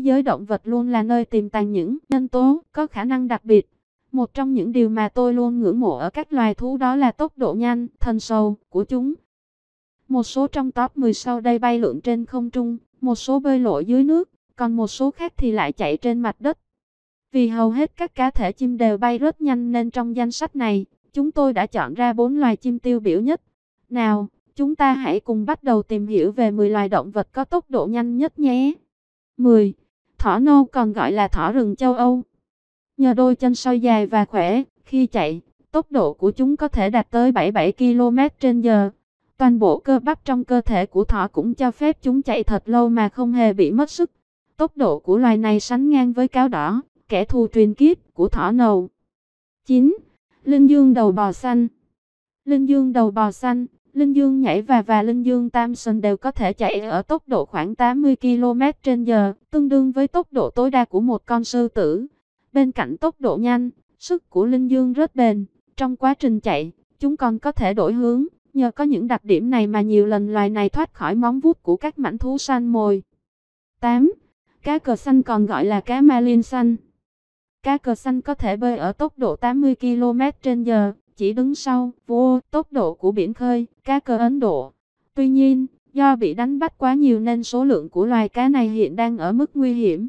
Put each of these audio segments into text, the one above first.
giới động vật luôn là nơi tiềm tàng những nhân tố có khả năng đặc biệt. Một trong những điều mà tôi luôn ngưỡng mộ ở các loài thú đó là tốc độ nhanh, thần sầu của chúng. Một số trong top 10 sau đây bay lượn trên không trung, một số bơi lội dưới nước, còn một số khác thì lại chạy trên mặt đất. Vì hầu hết các cá thể chim đều bay rất nhanh nên trong danh sách này, chúng tôi đã chọn ra 4 loài chim tiêu biểu nhất. Nào, chúng ta hãy cùng bắt đầu tìm hiểu về 10 loài động vật có tốc độ nhanh nhất nhé. 10. Thỏ nâu còn gọi là thỏ rừng châu Âu. Nhờ đôi chân sau dài và khỏe, khi chạy, tốc độ của chúng có thể đạt tới 77 km/h. Toàn bộ cơ bắp trong cơ thể của thỏ cũng cho phép chúng chạy thật lâu mà không hề bị mất sức. Tốc độ của loài này sánh ngang với cáo đỏ, kẻ thù truyền kiếp của thỏ nâu. 9. Linh dương đầu bò xanh. Linh dương đầu bò xanh, linh dương nhảy và linh dương tam sừng đều có thể chạy ở tốc độ khoảng 80 km/h, tương đương với tốc độ tối đa của một con sư tử. Bên cạnh tốc độ nhanh, sức của linh dương rất bền. Trong quá trình chạy, chúng còn có thể đổi hướng. Nhờ có những đặc điểm này mà nhiều lần loài này thoát khỏi móng vuốt của các mãnh thú săn mồi. 8. Cá cờ xanh còn gọi là cá marlin xanh. Cá cờ xanh có thể bơi ở tốc độ 80 km/h, chỉ đứng sau vô tốc độ của biển khơi, cá cờ Ấn Độ. Tuy nhiên, do bị đánh bắt quá nhiều nên số lượng của loài cá này hiện đang ở mức nguy hiểm.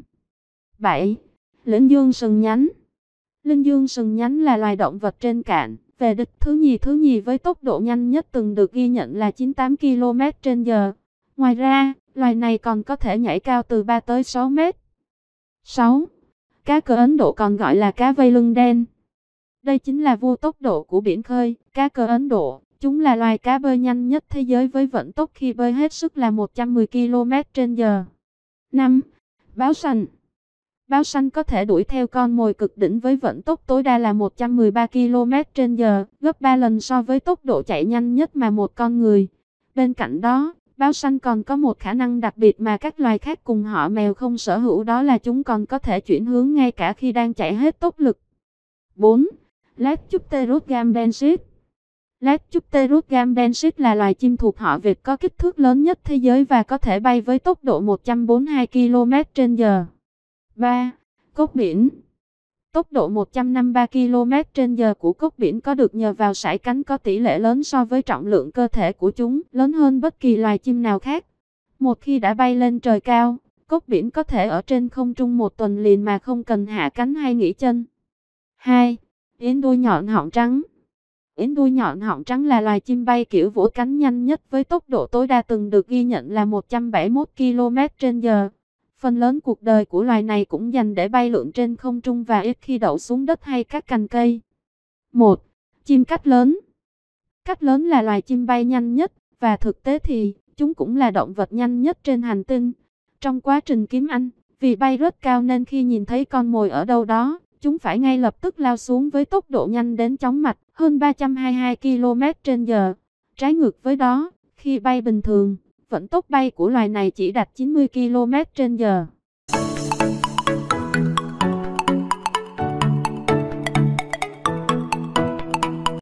7. Linh dương sừng nhánh. Linh dương sừng nhánh là loài động vật trên cạn về đích thứ nhì với tốc độ nhanh nhất từng được ghi nhận là 98 km/h. Ngoài ra, loài này còn có thể nhảy cao từ 3 tới 6 mét. 6. Cá cờ Ấn Độ còn gọi là cá vây lưng đen. Đây chính là vua tốc độ của biển khơi, cá cờ Ấn Độ. Chúng là loài cá bơi nhanh nhất thế giới với vận tốc khi bơi hết sức là 110 km/h. 5. Báo xanh. Báo xanh có thể đuổi theo con mồi cực đỉnh với vận tốc tối đa là 113 km/h, gấp 3 lần so với tốc độ chạy nhanh nhất mà một con người. Bên cạnh đó, báo xanh còn có một khả năng đặc biệt mà các loài khác cùng họ mèo không sở hữu, đó là chúng còn có thể chuyển hướng ngay cả khi đang chạy hết tốc lực. 4. Lectopterus gambensis. Lectopterus gambensis là loài chim thuộc họ vịt có kích thước lớn nhất thế giới và có thể bay với tốc độ 142 km/h. 3. Cốc biển. Tốc độ 153 km/h của cốc biển có được nhờ vào sải cánh có tỷ lệ lớn so với trọng lượng cơ thể của chúng, lớn hơn bất kỳ loài chim nào khác. Một khi đã bay lên trời cao, cốc biển có thể ở trên không trung một tuần liền mà không cần hạ cánh hay nghỉ chân. 2. Yến đuôi nhọn họng trắng. Yến đuôi nhọn họng trắng là loài chim bay kiểu vỗ cánh nhanh nhất với tốc độ tối đa từng được ghi nhận là 171 km/h. Phần lớn cuộc đời của loài này cũng dành để bay lượn trên không trung và ít khi đậu xuống đất hay các cành cây. 1. Chim cắt lớn. Cắt lớn là loài chim bay nhanh nhất, và thực tế thì chúng cũng là động vật nhanh nhất trên hành tinh. Trong quá trình kiếm ăn, vì bay rất cao nên khi nhìn thấy con mồi ở đâu đó, chúng phải ngay lập tức lao xuống với tốc độ nhanh đến chóng mặt, hơn 322 km/h. Trái ngược với đó, khi bay bình thường, vận tốc bay của loài này chỉ đạt 90 km/h.